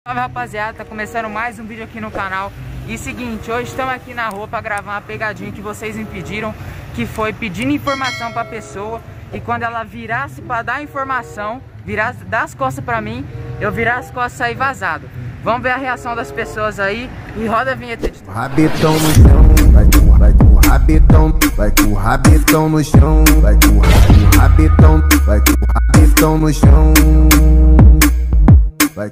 Salve rapaziada, tá começando mais um vídeo aqui no canal. E seguinte, hoje estamos aqui na rua pra gravar uma pegadinha que vocês me pediram, que foi pedindo informação pra pessoa, e quando ela virasse pra dar informação, virasse, dar as costas pra mim, eu virar as costas e sair vazado. Vamos ver a reação das pessoas aí e roda a vinheta de rabetão no chão, vai com o rabetão, vai com o rabetão no chão, vai com o rabetão, vai com o rabetão no chão, vai.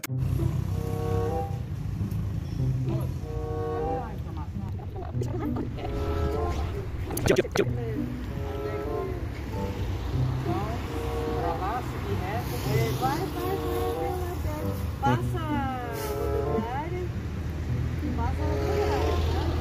Passa a rodoviária, passa a rodoviária,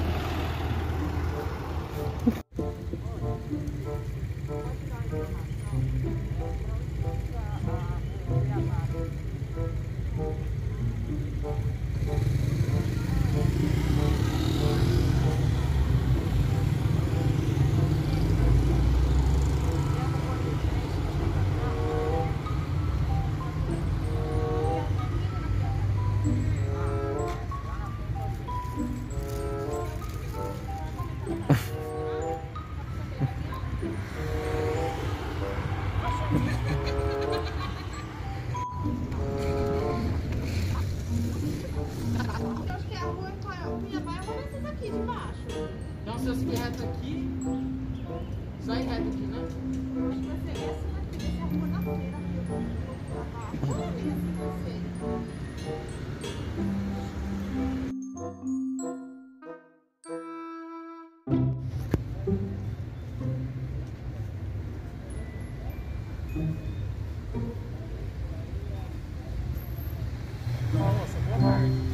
Então, se eu seguir reto aqui, só ir reto aqui, né? eu acho que vai ser essa daqui, essa rua na feira. Nossa, boa tarde.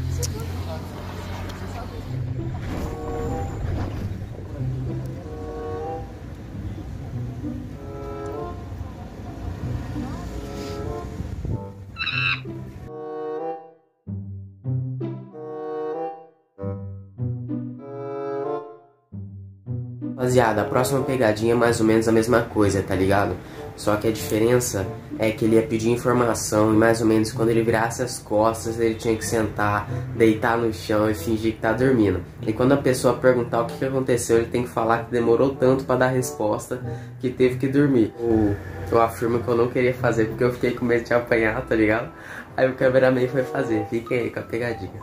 Rapaziada, a próxima pegadinha é mais ou menos a mesma coisa, tá ligado? Só que a diferença é que ele ia pedir informação e mais ou menos quando ele virasse as costas ele tinha que sentar, deitar no chão e fingir que tá dormindo. E quando a pessoa perguntar o que aconteceu, ele tem que falar que demorou tanto pra dar a resposta que teve que dormir. Eu afirmo que eu não queria fazer porque eu fiquei com medo de apanhar, tá ligado? Aí o cameraman foi fazer. Fiquem aí com a pegadinha.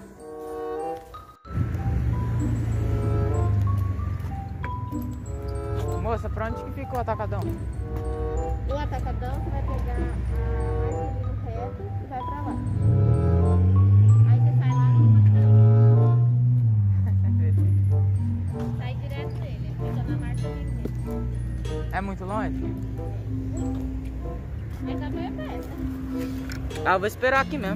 Moça, pra onde que ficou o atacadão? O atacadão, você vai pegar a Marcelino reto e vai pra lá. Aí você sai lá no sai direto nele, fica na Marcelino reto. É muito longe? Mas também é perto. Ah, eu vou esperar aqui mesmo.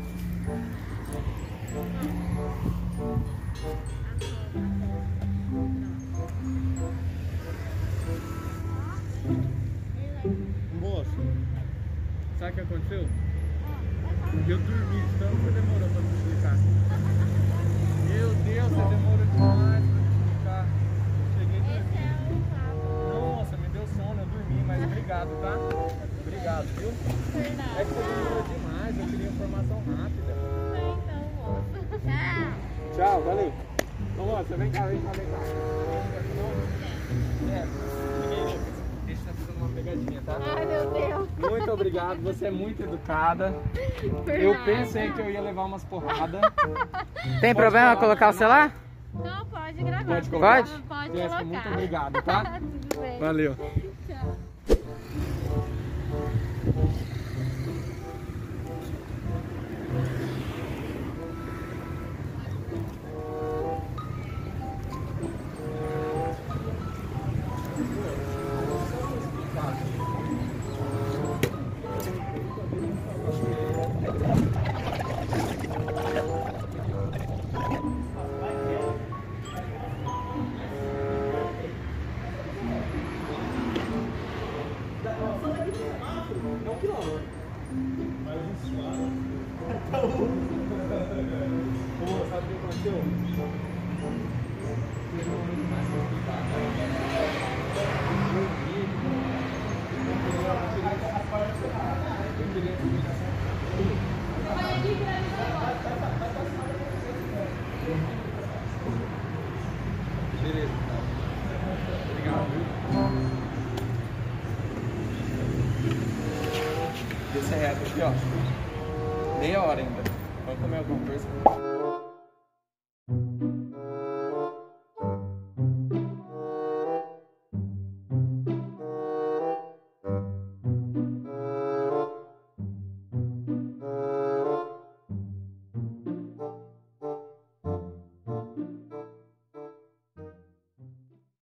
Moço, sabe o que aconteceu? Eu dormi, então você demorou pra me explicar. Meu Deus, você demorou demais pra me explicar. Cheguei a Esse dormir. é o papo. Nossa, me deu sono, eu dormi, mas obrigado, tá? Obrigado, viu? É que você demorou demais, eu queria informação rápida. Então, moço. Tchau. Tchau, valeu. Ô moça, vem cá, vem cá, vem cá. Deixa eu fazer uma pegadinha, tá? Ai, meu Deus. Muito obrigado, você é muito educada. Eu pensei que eu ia levar umas porradas. Tem problema colocar o celular? Não, pode gravar. Pode colocar? Pode? Pode Jéssica, colocar. muito obrigado, tá? Tudo bem. Valeu. Tchau. Pô, sabe o que aconteceu? Eu queria descer reto aqui, ó. Meia hora ainda. Vamos comer alguma coisa.